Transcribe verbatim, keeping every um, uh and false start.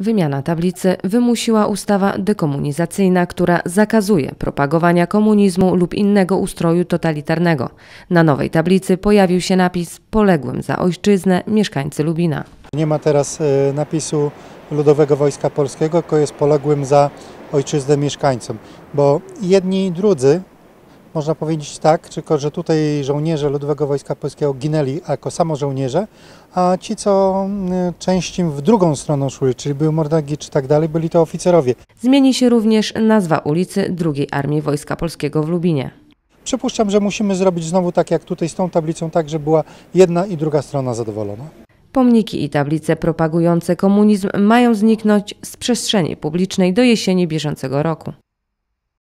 Wymiana tablicy wymusiła ustawa dekomunizacyjna, która zakazuje propagowania komunizmu lub innego ustroju totalitarnego. Na nowej tablicy pojawił się napis „Poległym za ojczyznę mieszkańcy Lubina”. Nie ma teraz napisu Ludowego Wojska Polskiego, tylko jest „Poległym za ojczyznę mieszkańcom”, bo jedni i drudzy, można powiedzieć tak, tylko że tutaj żołnierze Ludowego Wojska Polskiego ginęli jako samo żołnierze, a ci, co częściej w drugą stronę szły, czyli były mordagi czy tak dalej, byli to oficerowie. Zmieni się również nazwa ulicy drugiej Armii Wojska Polskiego w Lubinie. Przypuszczam, że musimy zrobić znowu tak jak tutaj z tą tablicą, tak żeby była jedna i druga strona zadowolona. Pomniki i tablice propagujące komunizm mają zniknąć z przestrzeni publicznej do jesieni bieżącego roku.